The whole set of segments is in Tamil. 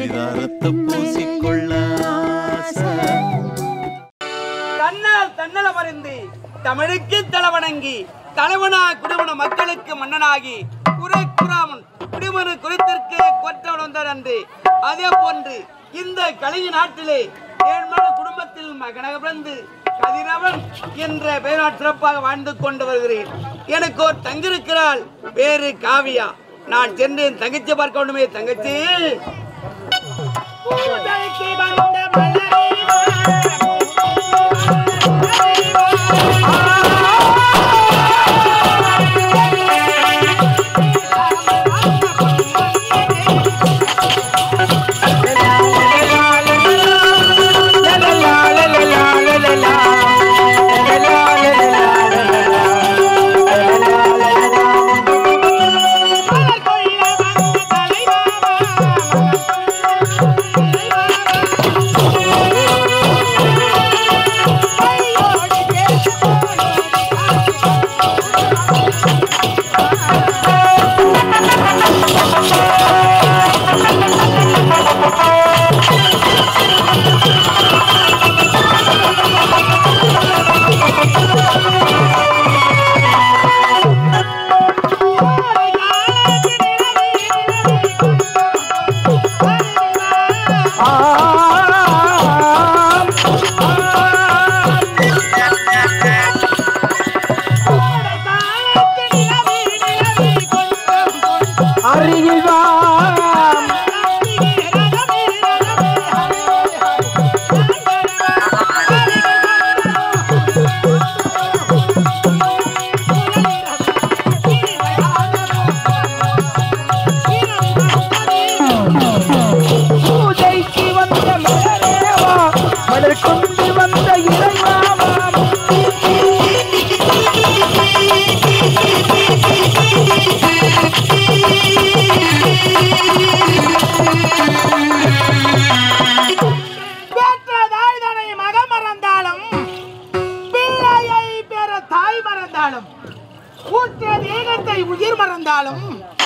பரிதாரத்தை பூசிக்கொள்ள தன்னால் தன்னல மருந்து தமிழுக்கு தலைவணங்கி தலைவனா குடிமன மக்களுக்கு மன்னனாகி குடிமன குறித்திற்கு கொற்றவன் வந்தார் அன்று. அதே போன்று இந்த கலிங்க நாட்டிலே ஏழ்மன குடும்பத்தில் மகனாக பிறந்து கதிரவன் என்ற பெயரால் சிறப்பாக வாழ்ந்து கொண்டு வருகிறேன். எனக்கு ஒரு தங்கிருக்கிறாள், பேரு காவியா. நான் சென்று தங்கச்சி பார்க்க வேண்டுமே. தங்கச்சி உயிர் மறந்தாலும்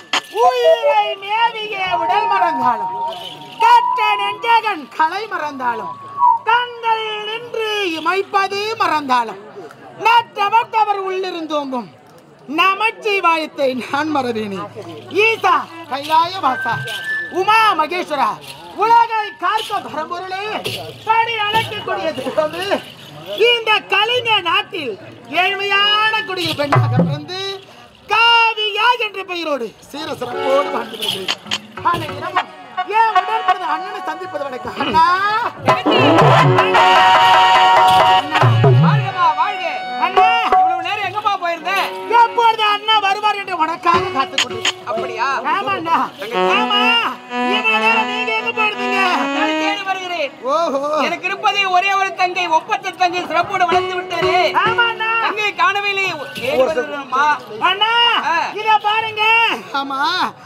உயிரை மேவிய உடல் மறந்தாலும் கற்ற நெஞ்சகன் கலை மறந்தாலும் கண்கள் நின்று இமைப்பது மறந்தாலும் நற்றவர் உள்ளிருந்தோங்கும் நமச்சிவாயத்தை நான் மறவேனே. ஈசா கைலாய வாசா உமா மகேஸ்வரா உலகை காக்க பரம்பொருளே படி அழைக்கக்கூடியது இந்த கலிங்க நாட்டில் ஏழ்மையான குடியில் பெண்ணாக பிறந்து காவியா என்ற பெயரோடு சீர சிறப்போடு வாழ்ந்து வருகிறேன். ஏன் உடன்படுத்த அண்ணனை சந்திப்பது வணக்கம். அண்ணா அண்ணா இவ்வளவு நேரம் எங்கப்பா போயிருந்தேன்? எப்பொழுது அண்ணா வருவார் என்று உனக்காக காத்துக் கொண்டு. அப்படியா? ஆமா அண்ணா. ஆமா இவ்வளவு நேரம் நீங்க எங்க போயிருந்தீங்க? நான் தேடி வருகிறேன். ஓஹோ, எனக்கு இருப்பதே ஒரே ஒரு தங்கை, ஒப்பற்ற தங்கை சிறப்போடு வளர்ந்து விட்டாரு. ஆமா அண்ணா, தங்கை காணவில்லை. அண்ணா இத பாருங்க. ஆமா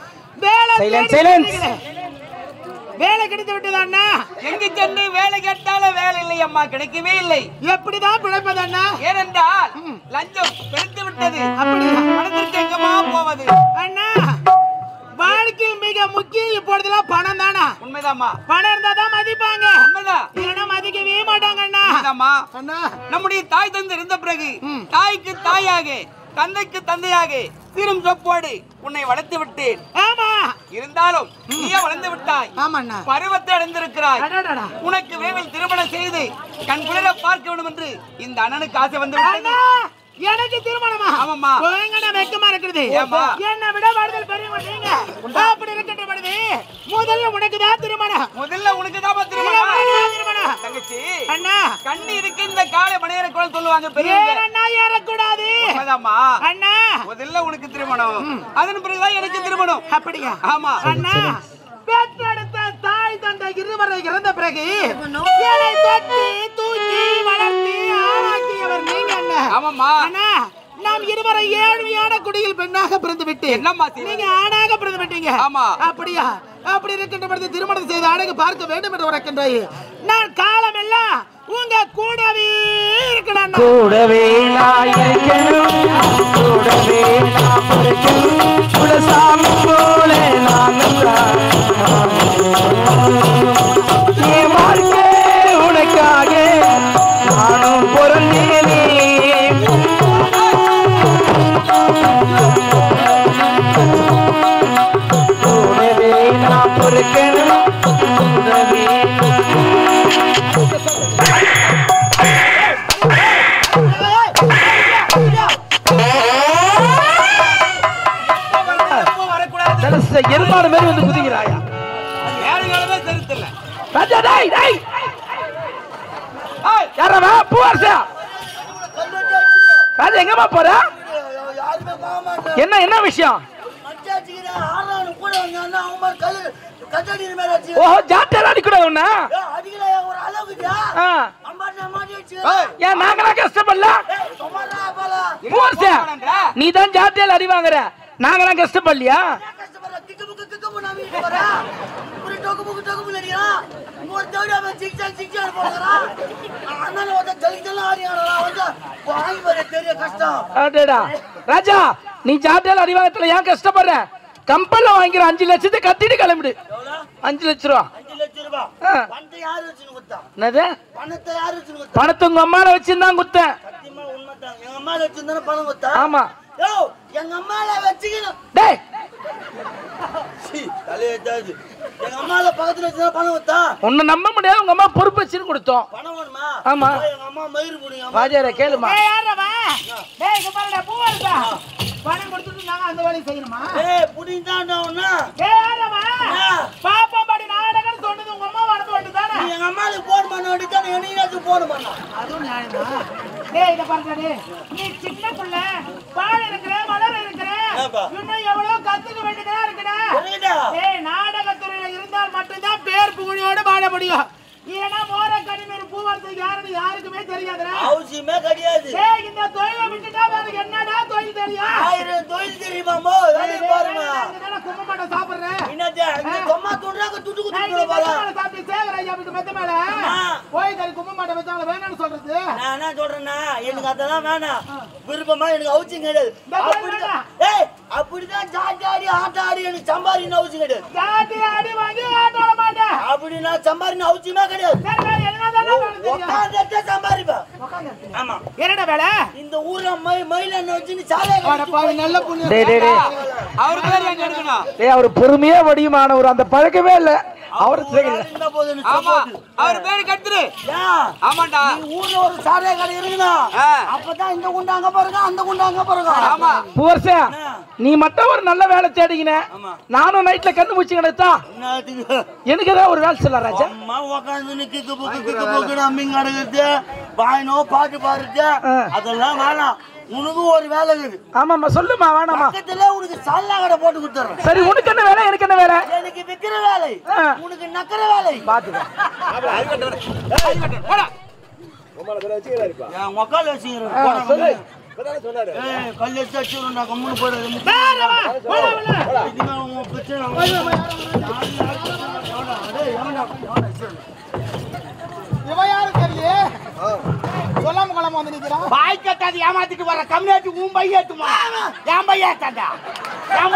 வேலை கிடைத்து விட்டது அண்ணா. எங்க சென்று வேலை கேட்டாலும் வேலை இல்லை அம்மா, கிடைக்கவே இல்லை. எப்படிதான் பிழைப்பது அண்ணா? ஏனென்றால் லஞ்சம் பெருத்து விட்டது. அப்படி பணத்திற்கு எங்கம்மா போவது? அண்ணா வாழ்க்கையில் மிக முக்கியம் இப்பொழுதெல்லாம் பணம் தானா? உண்மைதாம்மா. பணம் இருந்தா தான் மதிப்பாங்க. உண்மைதான், இல்லைன்னா மதிக்கவே மாட்டாங்க அண்ணா. அண்ணா நம்முடைய தாய் தந்தை இருந்த பிறகு தாய்க்கு தாயாக தந்தைக்கு தந்தையாக சீரும் சொப்போடு உன்னை வளர்த்து விட்டேன். ஆமா, இருந்தாலும் நீயே வளர்ந்து விட்டாய். ஆமாண்ணா, பருவத்தை அடைந்திருக்கிறாய். உனக்கு விரைவில் திருமணம் செய்து கண் குளிர பார்க்க வேண்டும் என்று இந்த அண்ணனுக்கு ஆசை வந்து விட்டது. எனக்கு திருமணமா? ஆமாம்மா. எங்கடா வெக்கமா இருக்குது? என்ன விட வாழ்தல் பெரியவங்க நீங்க. அப்படி இருக்கட்டும் படுது. முதல்ல உனக்கு தான் திருமணம். முதல்ல உனக்கு தான் திருமணம். தங்கச்சி அண்ணா கண்ணி இருக்கு இந்த காலை மணியரை கூட சொல்லுவாங்க பெரியவங்க. அண்ணா ஏறக்கூடாது. உண்மைதாம்மா அண்ணா. முதல்ல உனக்கு திருமணம், அதன் பிறகுதான் எனக்கு திருமணம். அப்படியா? ஆமா அண்ணா. பெற்றெடுத்த தாய் தந்தை இருவரை இறந்த பிறகு என்னை தட்டி தூக்கி வளர்த்தி ஆளாக்கியவர் நீங்க அண்ணா. ஆமாம்மா அண்ணா. நாம் இருவரை ஏழ்மையான குடியில் பெண்ணாக பிறந்து விட்டு என்னம்மா நீங்க ஆணாக பிறந்து விட்டீங்க. ஆமா அப்படியா? அப்படி இருக்கின்ற பொழுது திருமணம் செய்து அழகு பார்க்க வேண்டும் என்று உரைக்கின்றாய். நான் காலம் எல்லாம் உங்க கூடவே இருக்கணும். கூடவே நான் இருக்கணும், கூடவே நான் இருக்கணும், குலசாமி போல நாங்கள் என் வாழ்க்கை உனக்காக நானும் பொருந்தேனே கூடவே நான் பொறுக்கணும் கூடவே எருமாடு மாதிரி வந்து குதிக்கிறாயா யாரவா பூவரசா ராஜா எங்கம்மா போற என்ன என்ன விஷயம் ஓஹோ ஜாட்டை அடிக்கூடாது ஒண்ணா ஏன் நாங்களாம் கஷ்டப்படல பூவரசா நீ தான் ஜாட்டையில அடி வாங்குற நாங்களாம் கஷ்டப்படலையா ராஜா நீ ஜாட்டையில அடிவாங்கத்துல ஏன் கஷ்டப்படுற கம்பல்ல வாங்கிற 5 லட்சத்தை கட்டிட்டு கிளம்பிடு 5 லட்ச ரூபா பணத்தை உங்க அம்மால வச்சிருந்தான் குத்தேன் ஆமா எங்க அம்மால வச்சுக்கணும் டேய் எங்க அம்மால பக்கத்துல வச்சா பணம் வந்தா உன்னை நம்ப முடியாது உங்க அம்மா பொறுப்பு வச்சிரு கொடுத்தோம் பணம் வேணுமா ஆமா எங்க அம்மா மயிர் புடிங்க வாஜாரே கேளுமா டேய் யாரவா டேய் இங்க பாருடா பூவரசா பணம் கொடுத்துட்டு நாங்க அந்த வேலைய செய்யணுமா டேய் புடிந்தாண்டவனா டேய் யாரவா பாப்பா பாடி நாடகம் சொன்னது உங்க அம்மா வரது வந்துதானே நீ எங்க அம்மாக்கு போன் பண்ண வேண்டியதானே என்னைக்கு போன் பண்ணா அதுவும் நியாயமா டேய் இங்க பாருடா டேய் நீ சின்ன புள்ள பால் இருக்கற மலர் இருக்கற இன்னும் எவ்வளவு கத்துக்க வேண்டியதா இருக்குடா டேய் நாடகத்துறையில இருந்தால் மட்டும் தான் பேர் புகழோட பாட முடியும் ஏனா மோர கடிமேர் பூவரசை யாருன்னு யாருக்குமே தெரியாதுடா அவசியமே கிடையாது டேய் இந்த தொழிலை விட்டுட்டா வேற என்னடா தொழில் தெரியும் 1000 தொழில் தெரியுமாமோ வேலை பாருங்க இதென்ன கும்மமாட்ட சாப்பிடுற என்னடா இந்த கும்மா துடுறாங்க துட்டு குடுக்குற பாரு சாப்பிட்டு சேகர ஐயா வீட்டு மெத்த மேல போய் கறி கும்மமாட்ட வச்சாங்க வேணாம்னு சொல்றது நான் என்ன சொல்றேன்னா எனக்கு அதெல்லாம் வேணாம் விருப்பமா எனக்கு அவசியம் கிடையாது அப்படிதான் டேய் அப்படிதான் ஜாட்டி ஆட்டாடி எனக்கு சம்பாரின்னு அவசியம் கிடையாது ஜாட்டி ஆடி வாங்கி ஆட்டாட மாட்டேன் அப்படினா சம்பாரின்னு அவசியமே கிடையாது சரி என்னடா உட்கார்ந்தே சம்பாரிப்பா ஆமா என்னடா வேலை இந்த ஊர்ல மயில வச்சு நீ சாலே பாவி நல்ல புண்ணு டேய் அவர் பேர் எங்க எடுக்கணும் டேய் அவர் பொறுமையா வடியுமானவர் அந்த பழக்கமே இல்ல அவர் ஆமா அவர் பேர் கட்டுரு ஆமாடா நீ ஊர்ல ஒரு சாலே கடை இருக்குனா அப்பதான் இந்த குண்டா அங்க பாருங்க அந்த குண்டா அங்க பாருங்க ஆமா பூவரசா நீ மட்டும் ஒரு நல்ல வேலை தேடிக்கினே நானும் நைட்ல கண்ணு மூச்சு கிடத்தா எனக்கு ஏதாவது ஒரு வேலை சொல்ல ராஜா அம்மா உட்கார்ந்து நிக்கிக்கு புக்கு அம்மிங்க அடங்குது பாயினோ பாட்டு பாடுறது அதெல்லாம் வேணாம் உனக்கு ஒரு வேலை இருக்குது ஆமாம்மா சொல்லுமா வேணாமா பக்கத்துல உனக்கு சால்னா கடை போட்டு கொடுத்துறேன் சரி உனக்கு என்ன வேலை எனக்கு என்ன வேலை எனக்கு விக்கிற வேலை உனக்கு நக்கற வேலை பாத்துக்க போடா உம்மால வேலை வச்சிரா இருப்பா நான் மொக்கால வச்சிரேன் சொல்லு கதால சொன்னாரு ஏய் கல்ல வச்சிரேன்டா கம்முனு போடு போடா இதுனா உங்க பிரச்சனை டேய் இவ யாரு தெரியல சொல்லாம கலமா வந்து நிக்கிறான் பாய் கட்டாது ஏமாத்திட்டு வர கம்யூனிட்டி உன் பையேத்துமா ஏன் பையேத்தாடா ஏன்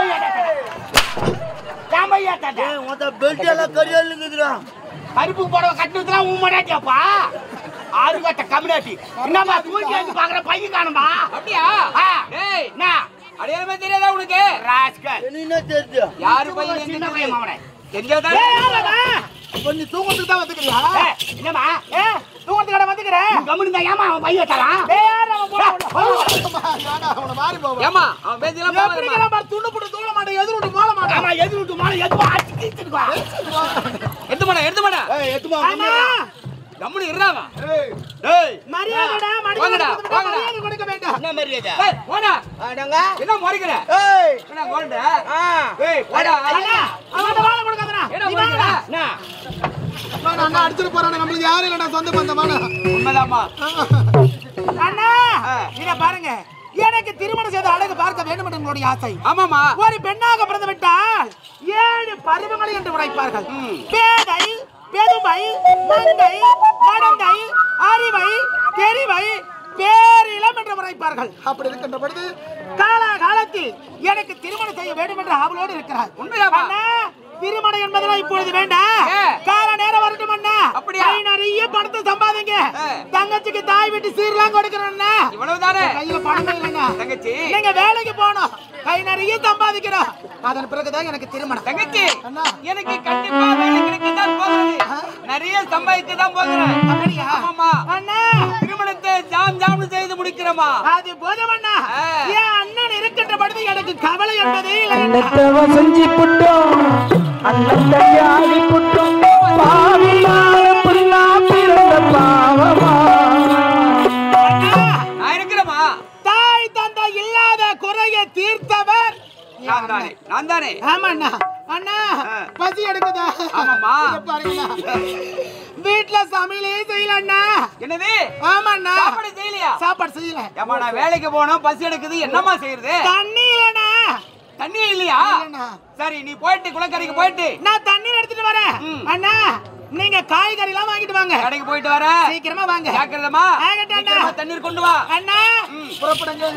பையேத்தாடா உன்ட பெல்ட் எல்லாம் கரியல் இருக்குதுடா கருப்பு போடவ கட்டுதுல உன் மடாட்டியாப்பா ஆறு கட்ட கம்யூனிட்டி என்னமா தூக்கி வந்து பாக்குற பையன் காணுமா அப்படியே டேய் என்ன அடையாளமே தெரியாதா உனக்கு ராஸ்கல் என்ன தெரியுது யாரு பையன் என்ன பையன் மாமனே தெரியாதா ஏய் கொஞ்சம் தூங்கத்துக்கு தான் வந்துக்கறியா என்னமா தூங்கத்துக்கு கடை வந்துக்கறேன் கம்முனு தான் ஏமா அவன் பைய தரான் வேற அவன் போடா அவன மாறி போவா ஏமா அவன் பேசில போறா எப்படிங்கற மாதிரி துண்டு போட்டு தூள மாட்டே எதிரூட்டு போல மாட்டே ஆமா எதிரூட்டு மால எதுவா அடிச்சிட்டுவா எடுத்து மாடா ஏய் எத்துமா கம்முனு இருறாவா டேய் மரியாதைடா மரியாதை கொடுக்க வேண்டாம் என்ன மரியாதை ஏய் போடா அடங்க என்ன மறிக்கற ஏய் என்ன கோண்ட ஏய் போடா அவன வாள கொடுக்காதடா என்ன மறிக்கற என்ன அண்ணா அடிச்சிட்டு போறானே நமக்கு யாரும் இல்லடா சொந்த பந்தமான உண்மைதாமா அண்ணா இத பாருங்க எனக்கு திருமணம் செய்த அழகு பார்க்க வேண்டும் என்று என்னுடைய ஆசை ஆமாமா ஒரு பெண்ணாக பிறந்து விட்டால் 7 பருவங்களை என்று உரைப்பார்கள் பேதை பெருமை மங்கை மடந்தை அறிவை தெரிவை பேரிலம் என்று உரைப்பார்கள் அப்படி இருக்கின்ற பொழுது காலத்தில் எனக்கு திருமணம் செய்ய வேண்டும் என்று அவளோடு இருக்கிறார் உண்மையாமா திருமணம் என்பதெல்லாம் இப்பொழுது வேண்டாம். கால நேரம் வரட்டும் அண்ணா. அப்படியே நிறைய பணத்தை சம்பாதிங்க. தங்கச்சிக்கு தாய் வீட்டு சீர்லாம் கொடுக்கறேன்னா இவ்வளவுதானே. கையில பணம் இல்லைங்க தங்கச்சி. நீங்க வேலைக்கு போகணும், கை நிறைய சம்பாதிக்கணும். அதன் பிறகுதான் எனக்கு திருமணம். தங்கச்சி எனக்கு கண்டிப்பா வேலை கிடைக்கதான் போகுது. நிறைய சம்பாதிக்க தான் போகிறேன். அப்படியா? ஆமாமா அண்ணா. திருமணத்தை ஜாம் செய்து முடிக்கிறோமா? அது போதும் அண்ணா. என் அண்ணன் இருக்கின்ற பொழுது எனக்கு கவலை என்பதே இல்லை. அண்ணத்தவ செஞ்சு புட்டோம், அண்ணத்தையாடி புட்டோம், பாவினால புல்லா பிறந்த பாவமா. நான் இருக்கிறேமா? தாய் தந்தை இல்லாத குறையை தீர்த்தவர் நான் தானே. ஆமா அண்ணா. அண்ணா பசி எடுக்குதா? ஆமாமா. பாருங்க வீட்ல சமையலே செய்யல அண்ணா. என்னது? ஆமா அண்ணா. சாப்பாடு செய்யலையா? சாப்பாடு செய்யல. ஏமா நான் வேலைக்கு போறேன், பசி எடுக்குது, என்னமா செய்யறது? தண்ணி இல்லண்ணா. தண்ணி இல்லையா? சரி நீ போயிட்டு குளக்கரைக்கு போயிட்டு நான் தண்ணீர் எடுத்துட்டு வரேன். அண்ணா நீங்க காய்கறி எல்லாம் வாங்கிட்டு வாங்க. கடைக்கு போயிட்டு வர சீக்கிரமா வாங்க. ஜாக்கிரதமா. சீக்கிரமா தண்ணீர் கொண்டு வா. அண்ணா புறப்படுங்க.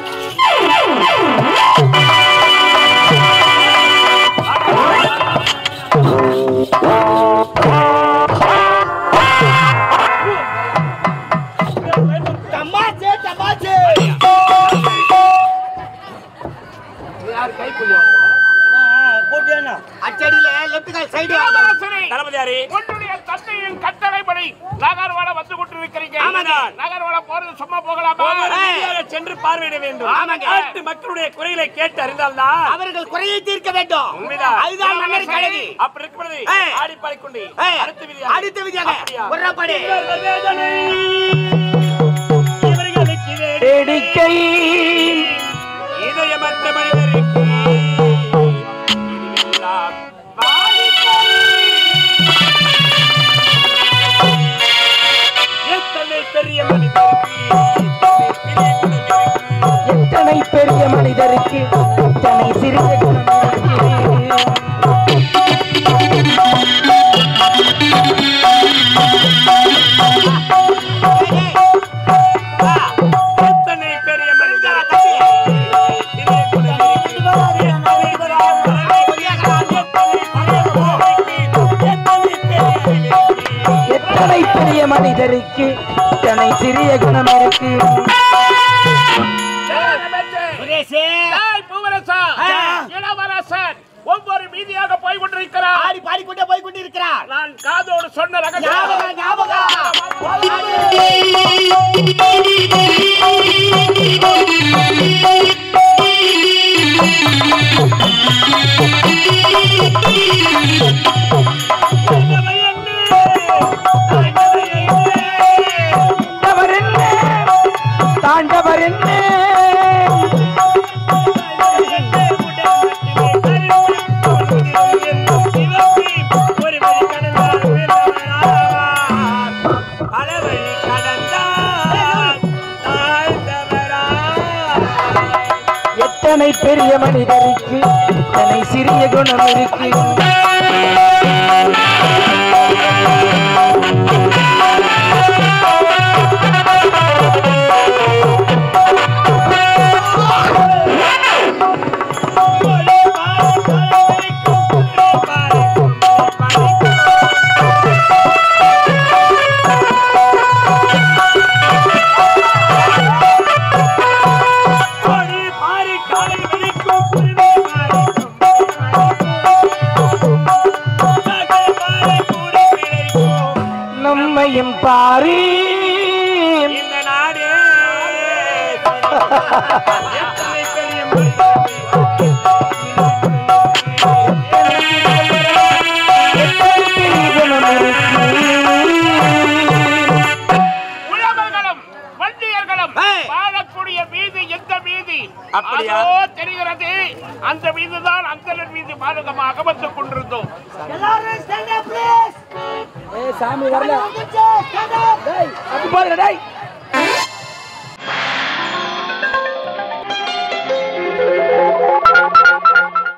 தமாச்சே தமாச்சே. யார் கை புலியா? போடுனா அச்சடில லெஃப்ட் கை சைடு தளபதியாரே. உன்னுடைய தந்தையின் கட்டளைப்படி நகர்வள வந்து கொண்டிருக்கிறீங்க. நகர்வள போறது சும்மா போகலாமா? சென்று பார்வையிட வேண்டும். நாட்டு மக்களுடைய குறைகளை கேட்டு அறிந்தால்தான் அவர்கள் குறையை தீர்க்க வேண்டும். அதுதான் மன்னர் கடமை. அப்படி இருக்கும்போது ஆடி பாடிக்கொண்டு அடுத்த விதியாக ஒரப்படி இவர்களுக்கு வேடிக்கை இதயமற்ற மனிதருக்கு எத்தனை பெரிய மனிதருக்கு இத்தனை சிறிய குணம் எத்தனை பெரிய மனிதருக்கு எத்தனை பெரிய மனிதருக்கு இத்தனை சிறிய குணம் இருக்கு. ஒவ்வொரு வீதியாக போய் கொண்டிருக்கிறார். ஆடி பாடிக்கொண்டே போய் கொண்டிருக்கிறார். நான் காதோடு சொன்ன தாண்டவர் என்ன எத்தனை பெரிய மனிதருக்கு இத்தனை சிறிய குணம் இருக்கு. நம்மையும் பாரு இந்த நாடு உழவர்களும் வண்டியர்களும் வாழக்கூடிய வீதி எந்த வீதி அப்படியோ தெரிகிறது. அந்த வீதிதான் அந்த வீதி பாலகமாக வந்து கொண்டிருந்தோம். சாமி வரல.